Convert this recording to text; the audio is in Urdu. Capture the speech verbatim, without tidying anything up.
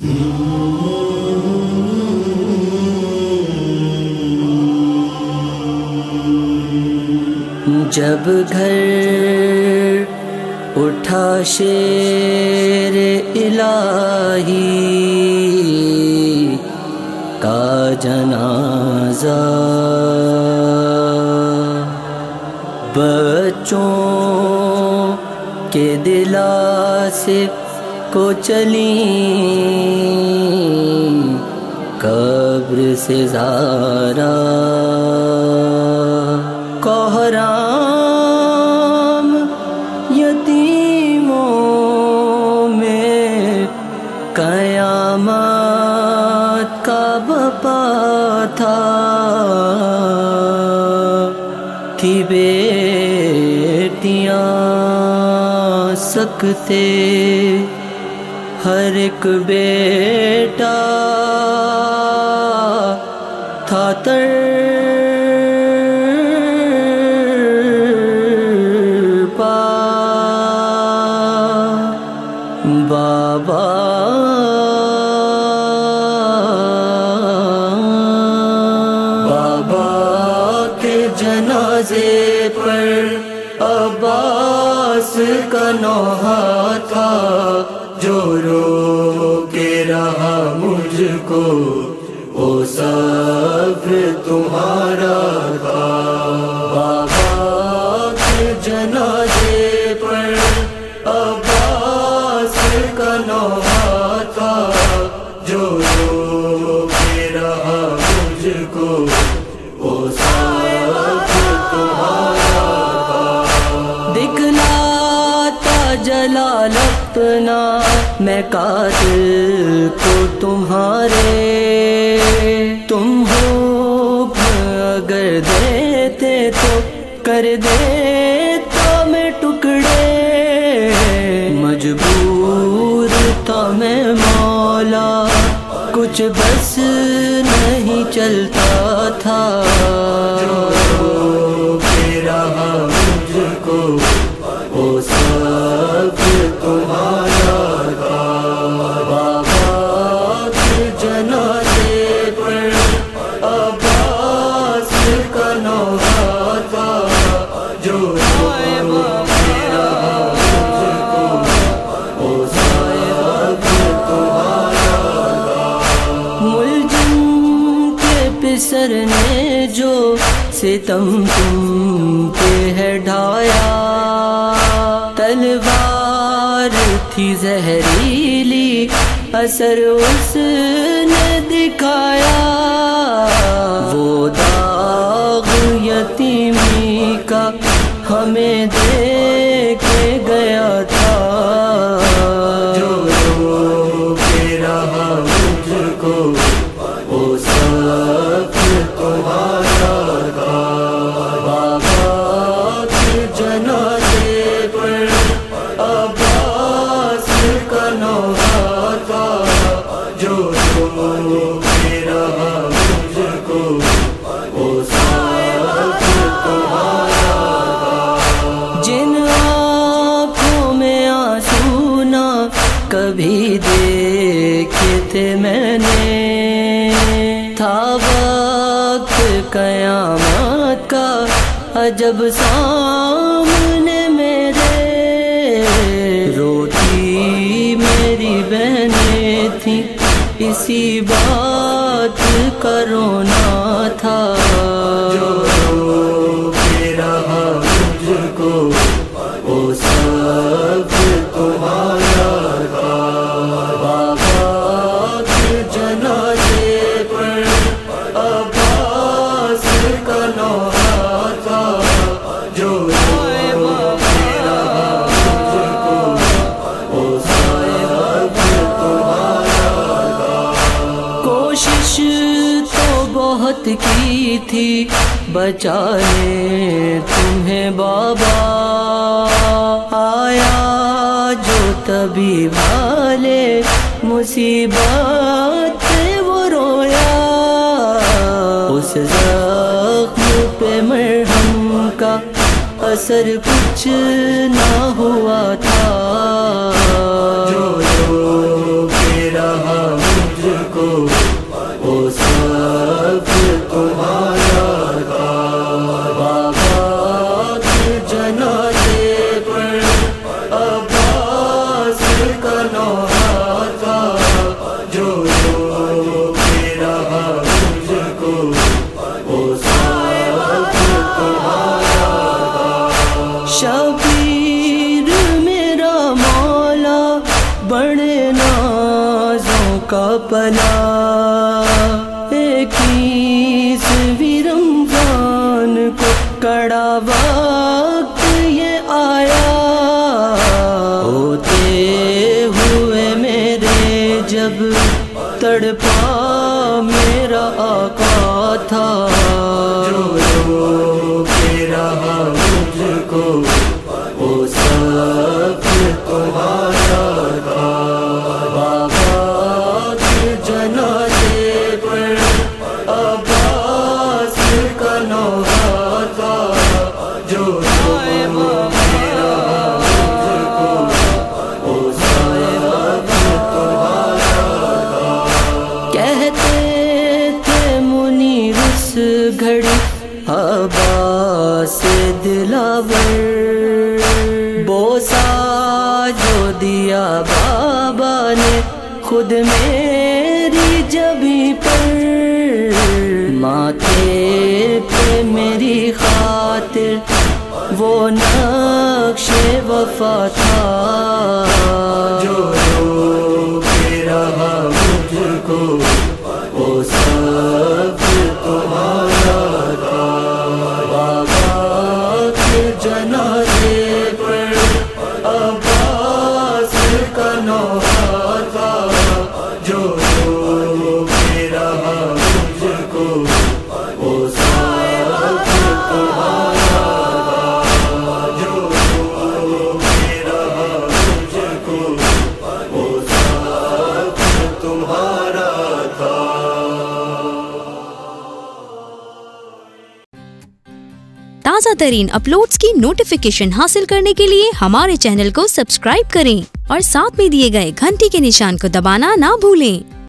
جب گھر اٹھا شیر الہی کا جنازہ، بچوں کے دلاسے کو چلیں قبر سے زارا، کوہرام یتیموں میں قیامت کا بپا تھا، تھی بیٹیاں سکتے ہر ایک بیٹا تھا تر بابا بابا کے جنازے پر عباس کا نوحہ تھا، جو رو کے رہا مجھ کو وہ سب تمہارا تھا۔ بابا کے جنازے پر عباس کا نوحہ تھا، جو رو کے رہا مجھ کو وہ سب تمہارا تھا۔ دکھلاتا جلال اپنا میں قاتل کو تمہارے، تم حکم اگر دیتے تو کر دیتا میں ٹکڑے، مجبور تھا میں مولا کچھ بس نہیں چلتا تھا، جو کہ رہا مجھ کو وہ سب تمہارا تھا۔ بابا کے جنازے پر عباس کا نوحہ تھا، جو سر نے جو ستم تم پہ ہے ڈھایا، تلوار تھی زہریلی اثر اس نے دکھایا، وہ داغ یتیمی کا ہمیں دے کے گیا تھا، جو رو کے رہا مجھ کو وہ سب تمہارا تھا۔ بابا کے جنازے پر عباس کا نوحہ تھا، جو رو کے رہا مجھ کو وہ سب تمہارا تھا۔ جن آنکھوں میں آنسو نہ کبھی دیکھے تھے میں نے، تھا وقت قیامت کا عجب سامنے میرے، روتی میری بہنیں تھیں اسی بات کا رونا تھا، جو رو کے رہا مجھ کو وہ سب تمہارا تھا۔ بابا کے جنازے پر عباس کا نوحہ تھا، جو رو کے رہا مجھ کو وہ سب تمہارا تھا۔ کوشش تو بہت کی تھی بچانے تمہیں بابا، آیا جو طبیب والے مصیبت وہ رویا، اس زخم پہ مرہم کا اثر کچھ نہ ہوا تھا، جو رو کے رہا بڑے نازوں کا پلا، اکیسویں رمضان کو کڑا وقت یہ آیا، ہوتے ہوئے میرے جب تڑپا میرا آقا تھا، جو رو کے رہا مجھ کو وہ سب تمہارا تھا، بابا کے جنازے پر عباس کا نوحہ تھا، جو رو کے رہا مجھ کو وہ سب تمہارا تھا، کہتے تھے منیر اس گھڑی عباس دلاور، بوسا جو دیا بابا نے خود میری جبیں پر، ماتھے پہ میری خاطر وہ نقش وفا تھا، جو رو کے رہا مجھ کو وہ سب تمہارا تھا، بابا کے جنازے پر عباس کا نوحہ تھا، جو رو کے رہا مجھ کو وہ سب تمہارا تھا، جو رو کے رہا مجھ کو وہ سب تمہارا تھا۔ تازہ ترین اپلوڈز کی نوٹیفیکیشن حاصل کرنے کے لیے ہمارے چینل کو سبسکرائب کریں اور ساتھ میں دیے گئے گھنٹی کے نشان کو دبانا نہ بھولیں۔